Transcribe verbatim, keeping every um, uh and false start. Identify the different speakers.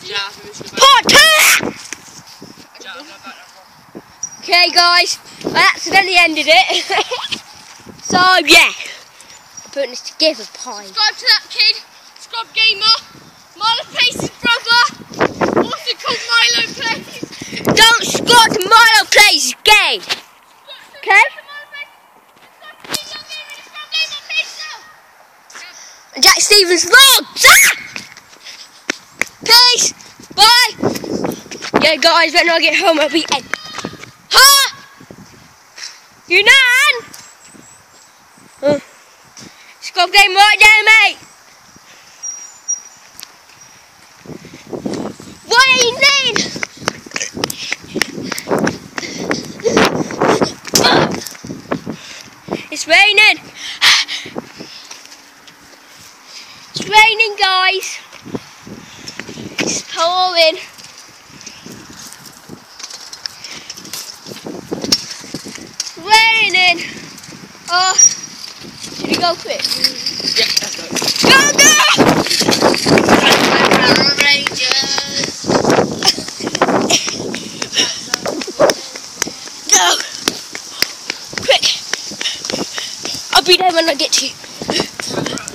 Speaker 1: Part two! Okay guys, I accidentally ended it. So yeah, I'm putting this together, pie.
Speaker 2: Subscribe to that kid, Scrub Gamer, Milo Place's brother, also called Milo Place.
Speaker 1: Don't subscribe to Milo Place's game. Okay? Jack Stevens vlogs! Ah! Peace! Bye! Yeah guys, when I get home I'll be end. Huh? You nan? Uh, Scrub game right there, mate! Raining! It's raining! It's raining, guys! It's pouring! Raining! Oh, should we go quick?
Speaker 2: Yeah, let's go.
Speaker 1: Go, go!
Speaker 2: Power Rangers!
Speaker 1: Go! Quick! I'll be there when I get to you.